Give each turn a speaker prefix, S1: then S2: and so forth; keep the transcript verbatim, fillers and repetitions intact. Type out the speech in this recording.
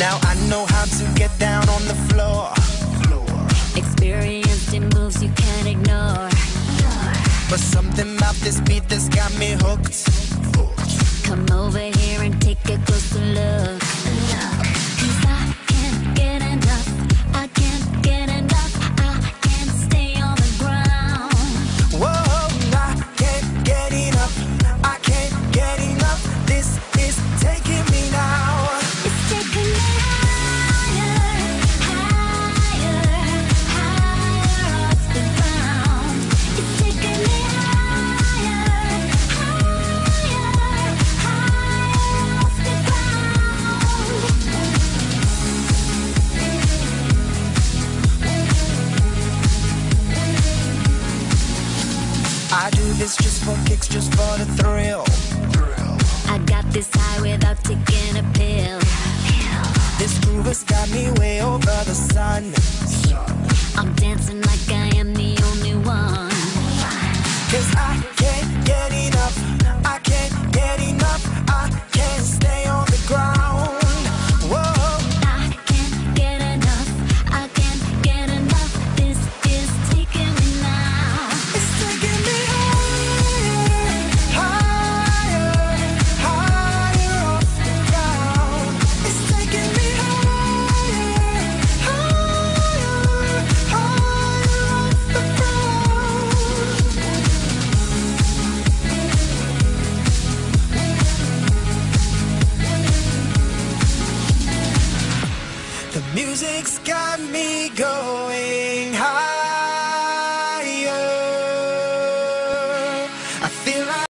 S1: Now I know how to get down on the floor.
S2: Experienced in moves you can't ignore.
S1: But something about this beat that's got me hooked.
S2: Come over here and take a closer look. 'Cause I can't get enough. I can't get enough. I can't stay on the ground.
S1: Whoa, I can't get enough. I can't get enough. This is taking me now.
S2: It's taking me higher, higher, higher off the ground. It's taking me higher, higher, higher off the ground.
S1: I do this just for kicks, just for the thrill.
S2: I got this high without taking a pill.
S1: This groove has got me way over the sun.
S2: I'm dancing like I am the only one.
S1: 'Cause I can't get enough. I can't get enough. I can't stay on the ground. Whoa,
S2: I can't get enough. I can't get enough. This is taking me now.
S1: it's taking me higher, higher, higher off the ground. It's taking me higher, higher, higher off the ground. The music's got me going higher. I feel like